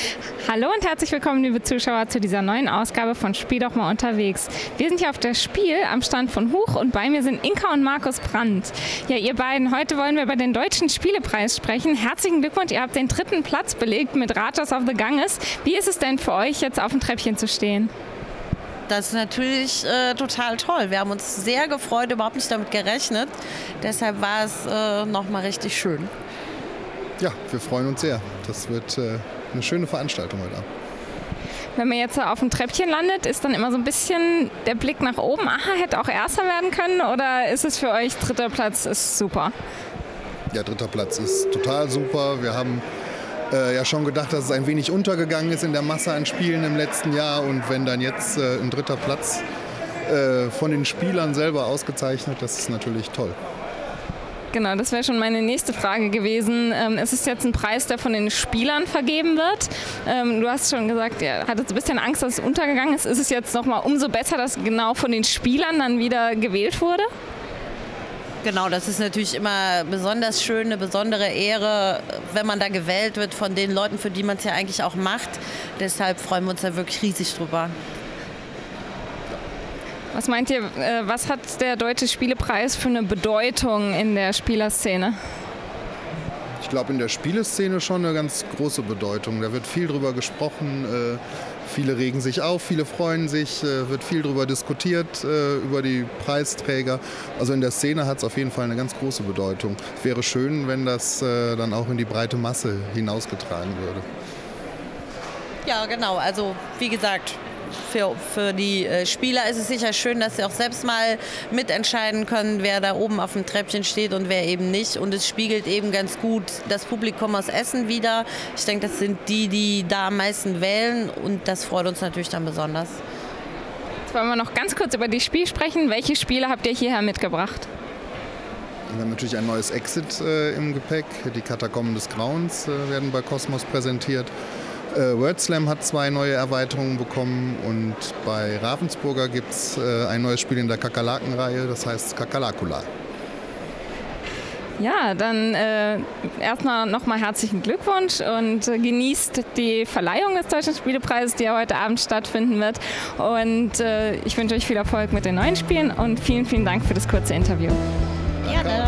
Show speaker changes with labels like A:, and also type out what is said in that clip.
A: Hallo und herzlich willkommen, liebe Zuschauer, zu dieser neuen Ausgabe von Spiel doch mal unterwegs. Wir sind hier auf der Spiel am Stand von Huch und bei mir sind Inka und Markus Brandt. Ja, ihr beiden, heute wollen wir über den Deutschen Spielepreis sprechen. Herzlichen Glückwunsch, ihr habt den 3. Platz belegt mit Rajas of the Ganges. Wie ist es denn für euch, jetzt auf dem Treppchen zu stehen?
B: Das ist natürlich total toll. Wir haben uns sehr gefreut, überhaupt nicht damit gerechnet. Deshalb war es nochmal richtig schön.
C: Ja, wir freuen uns sehr. Das wird eine schöne Veranstaltung heute Abend.
A: Wenn man jetzt auf dem Treppchen landet, ist dann immer so ein bisschen der Blick nach oben. Aha, hätte auch Erster werden können, oder ist es für euch 3. Platz ist super?
C: Ja, 3. Platz ist total super. Wir haben ja schon gedacht, dass es ein wenig untergegangen ist in der Masse an Spielen im letzten Jahr. Und wenn dann jetzt ein 3. Platz von den Spielern selber ausgezeichnet, das ist natürlich toll.
A: Genau, das wäre schon meine nächste Frage gewesen. Es ist jetzt ein Preis, der von den Spielern vergeben wird. Du hast schon gesagt, ihr hattet ein bisschen Angst, dass es untergegangen ist. Ist es jetzt nochmal umso besser, dass genau von den Spielern dann wieder gewählt wurde?
B: Genau, das ist natürlich immer besonders schön, eine besondere Ehre, wenn man da gewählt wird von den Leuten, für die man es ja eigentlich auch macht. Deshalb freuen wir uns da wirklich riesig drüber.
A: Was meint ihr, was hat der Deutsche Spielepreis für eine Bedeutung in der Spielerszene?
C: Ich glaube, in der Spieleszene schon eine ganz große Bedeutung. Da wird viel drüber gesprochen, viele regen sich auf, viele freuen sich, wird viel drüber diskutiert, über die Preisträger. Also in der Szene hat es auf jeden Fall eine ganz große Bedeutung. Es wäre schön, wenn das dann auch in die breite Masse hinausgetragen würde.
B: Ja, genau. Also wie gesagt, für die Spieler ist es sicher schön, dass sie auch selbst mal mitentscheiden können, wer da oben auf dem Treppchen steht und wer eben nicht. Und es spiegelt eben ganz gut das Publikum aus Essen wider. Ich denke, das sind die, die da am meisten wählen, und das freut uns natürlich dann besonders.
A: Jetzt wollen wir noch ganz kurz über die Spiel sprechen. Welche Spiele habt ihr hierher mitgebracht?
C: Wir haben natürlich ein neues Exit im Gepäck. Die Katakomben des Grauens werden bei Kosmos präsentiert. WordSlam hat 2 neue Erweiterungen bekommen, und bei Ravensburger gibt es ein neues Spiel in der Kakerlaken-Reihe, das heißt Kakerlakula.
A: Ja, dann erstmal nochmal herzlichen Glückwunsch und genießt die Verleihung des Deutschen Spielepreises, die ja heute Abend stattfinden wird. Und ich wünsche euch viel Erfolg mit den neuen Spielen und vielen, vielen Dank für das kurze Interview.
B: Gerne.